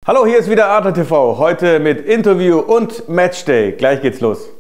Hallo, hier ist wieder Adler TV, heute mit Interview und Matchday. Gleich geht's los.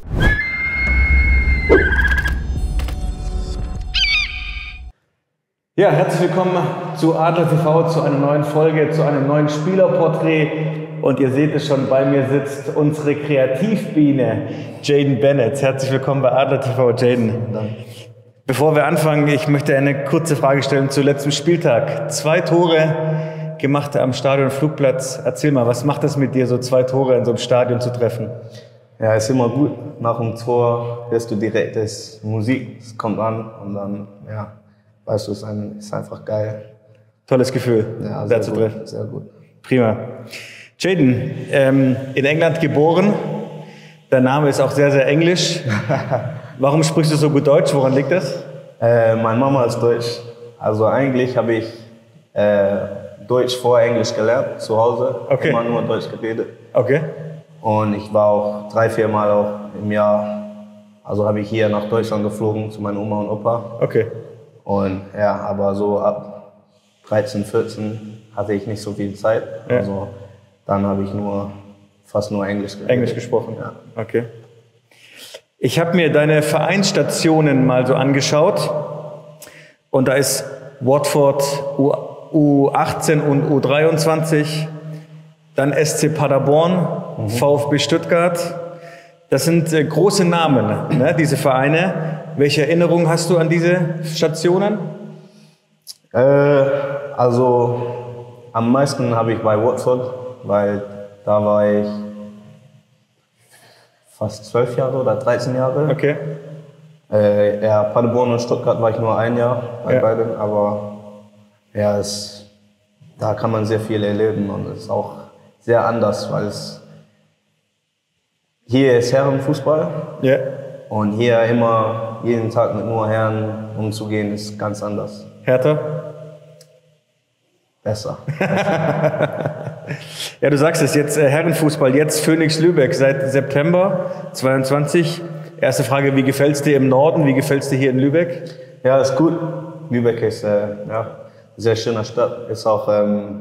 Ja, herzlich willkommen zu Adler TV, zu einer neuen Folge, zu einem neuen Spielerporträt. Und ihr seht es schon, bei mir sitzt unsere Kreativbiene, Jayden Bennett. Herzlich willkommen bei Adler TV, Jayden. Danke. Bevor wir anfangen, ich möchte eine kurze Frage stellen zu letztem Spieltag. 2 Tore gemacht am Stadion Flugplatz. Erzähl mal, was macht das mit dir, so 2 Tore in so einem Stadion zu treffen? Ja, ist immer gut. Nach dem Tor hörst du direkt das Musik, es kommt an und dann, ja, weißt du, es ist einfach geil. Tolles Gefühl, Ja, da zu treffen. sehr gut. Prima. Jayden, in England geboren. Dein Name ist auch sehr, sehr englisch. Warum sprichst du so gut Deutsch? Woran liegt das? Meine Mama ist Deutsch. Also eigentlich habe ich Deutsch vor Englisch gelernt, zu Hause. Okay. Immer nur Deutsch geredet. Okay. Und ich war auch 3-4 Mal auch im Jahr, also habe ich hier nach Deutschland geflogen zu meiner Oma und Opa. Okay. Und ja, aber so ab 13, 14 hatte ich nicht so viel Zeit. Ja. Also dann habe ich fast nur Englisch geredet. Englisch gesprochen? Ja. Okay. Ich habe mir deine Vereinsstationen mal so angeschaut und da ist Watford U18 und U23, dann SC Paderborn, VfB Stuttgart. Das sind große Namen, ne, diese Vereine. Welche Erinnerungen hast du an diese Stationen? Also am meisten habe ich bei Watford, weil da war ich fast 12 Jahre oder 13 Jahre. Okay. Ja, Paderborn und Stuttgart war ich nur 1 Jahr bei beiden, aber ja, da kann man sehr viel erleben und es ist auch sehr anders, weil hier ist Herrenfußball und hier immer jeden Tag mit nur Herren umzugehen ist ganz anders. Härter? Besser. Ja, du sagst es jetzt, Herrenfußball, jetzt Phoenix Lübeck seit September 22. Erste Frage, wie gefällt es dir im Norden, wie gefällt es dir hier in Lübeck? Ja, ist gut. Lübeck ist ja, sehr schöne Stadt. Ist auch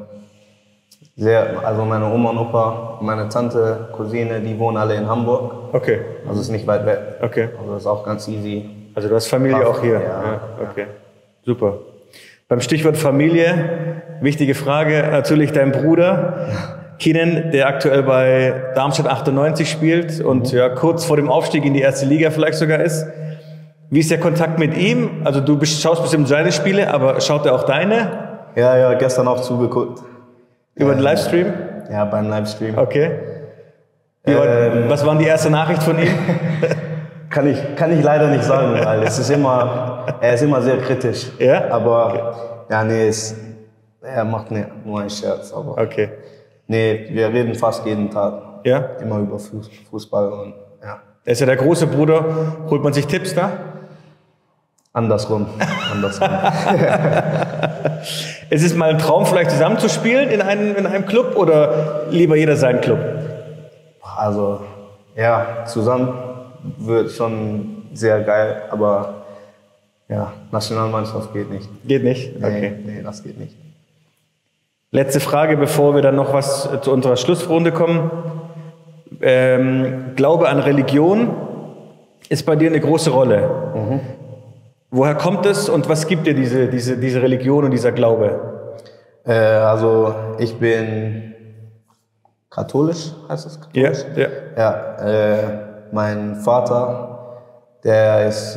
also meine Oma und Opa, meine Tante, Cousine, die wohnen alle in Hamburg. Okay. Also ist nicht weit weg. Okay. Also ist auch ganz easy. Also du hast Familie auch hier? Ja. Okay. Super. Beim Stichwort Familie, wichtige Frage, natürlich dein Bruder, Keenan, der aktuell bei Darmstadt 98 spielt und ja, kurz vor dem Aufstieg in die erste Liga vielleicht sogar ist. Wie ist der Kontakt mit ihm? Also du schaust bestimmt seine Spiele, aber schaut er auch deine? Ja, gestern auch zugeguckt. Über den Livestream? Ja, beim Livestream. Okay. Was war die erste Nachricht von ihm? Kann ich leider nicht sagen, weil er ist immer sehr kritisch. Ja? Aber okay. Ja, nee, er macht nur einen Scherz. Aber okay. Nee, wir reden fast jeden Tag. Ja? Immer über Fußball und ja. Er ist ja der große Bruder. Holt man sich Tipps da? Andersrum. Ist es mal ein Traum, vielleicht zusammenzuspielen in einem Club oder lieber jeder seinen Club? Also, ja, zusammen wird schon sehr geil, aber ja, Nationalmannschaft geht nicht. Geht nicht? Okay. Nee, das geht nicht. Letzte Frage, bevor wir dann noch was zu unserer Schlussrunde kommen. Glaube an Religion ist bei dir eine große Rolle. Woher kommt es und was gibt dir diese Religion und dieser Glaube? Also ich bin katholisch, heißt das katholisch? Ja. Ja, mein Vater, der ist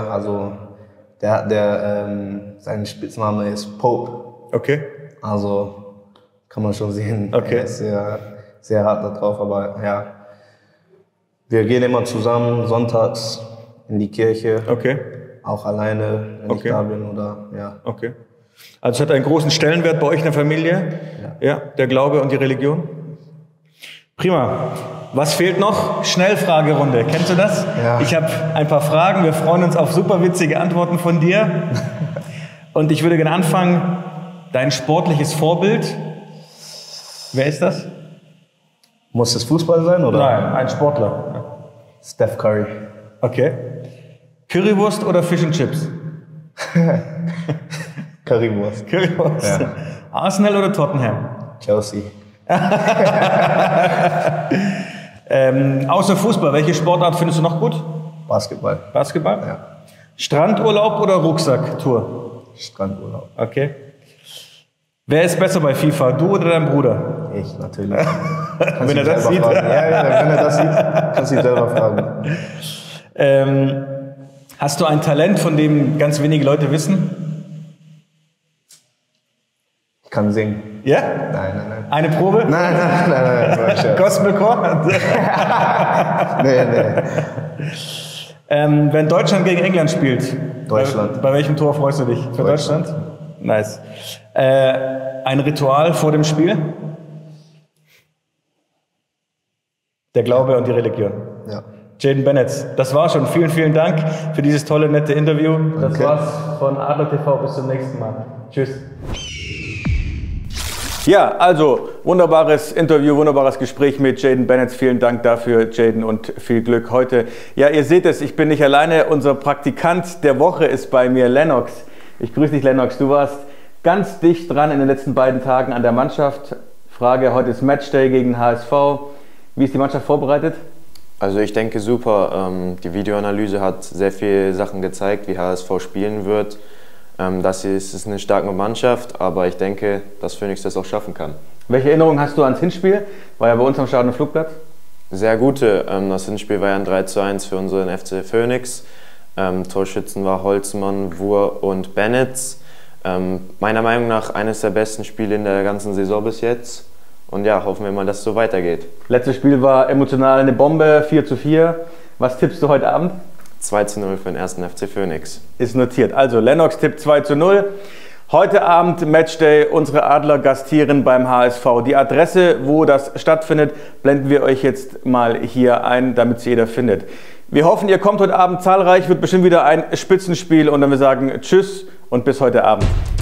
sein Spitzname ist Pope. Okay. Also kann man schon sehen, okay. Er ist sehr, sehr hart da drauf, aber ja. Wir gehen immer zusammen sonntags in die Kirche. Okay. Auch alleine, wenn ich da bin oder ja. Okay. Also es hat einen großen Stellenwert bei euch in der Familie? Ja, der Glaube und die Religion? Prima. Was fehlt noch? Schnellfragerunde. Kennst du das? Ja. Ich habe ein paar Fragen. Wir freuen uns auf super witzige Antworten von dir. Und ich würde gerne anfangen. Dein sportliches Vorbild. Wer ist das? Muss es Fußball sein, oder? Nein, ein Sportler. Steph Curry. Okay. Currywurst oder Fish and Chips? Currywurst. Currywurst. Ja. Arsenal oder Tottenham? Chelsea. Außer Fußball, welche Sportart findest du noch gut? Basketball. Basketball? Ja. Strandurlaub oder Rucksacktour? Strandurlaub. Okay. Wer ist besser bei FIFA, du oder dein Bruder? Ich, natürlich. Wenn er das sieht. Fragen. Ja, wenn er das sieht, kannst du ihn selber fragen. Hast du ein Talent, von dem ganz wenige Leute wissen? Ich kann singen. Ja? Nein. Eine Probe? Nein. Gospelchor? Nee. Wenn Deutschland gegen England spielt, Deutschland. Bei welchem Tor freust du dich? Für Deutschland? Nice. Ein Ritual vor dem Spiel? Der Glaube und die Religion. Ja. Jayden Bennett, das war schon. Vielen, vielen Dank für dieses tolle, nette Interview. Das war's von Adler TV. Bis zum nächsten Mal. Tschüss. Ja, also wunderbares Interview, wunderbares Gespräch mit Jayden Bennett. Vielen Dank dafür, Jayden, und viel Glück heute. Ja, ihr seht es, ich bin nicht alleine. Unser Praktikant der Woche ist bei mir, Lennox. Ich grüße dich, Lennox. Du warst ganz dicht dran in den letzten beiden Tagen an der Mannschaft. Frage, heute ist Matchday gegen HSV. Wie ist die Mannschaft vorbereitet? Also ich denke super. Die Videoanalyse hat sehr viele Sachen gezeigt, wie HSV spielen wird. Das ist eine starke Mannschaft, aber ich denke, dass Phoenix das auch schaffen kann. Welche Erinnerungen hast du ans Hinspiel? War ja bei uns am Stadion Flugplatz. Sehr gute. Das Hinspiel war ja ein 3:1 für unseren FC Phoenix. Torschützen war Holzmann, Wur und Bennett. Meiner Meinung nach eines der besten Spiele in der ganzen Saison bis jetzt. Und ja, hoffen wir mal, dass es so weitergeht. Letztes Spiel war emotional eine Bombe, 4:4. Was tippst du heute Abend? 2:0 für den ersten FC Phoenix. Ist notiert. Also Lennox tippt 2:0. Heute Abend Matchday, unsere Adler gastieren beim HSV. Die Adresse, wo das stattfindet, blenden wir euch jetzt mal hier ein, damit es jeder findet. Wir hoffen, ihr kommt heute Abend zahlreich, wird bestimmt wieder ein Spitzenspiel und dann wir sagen Tschüss und bis heute Abend.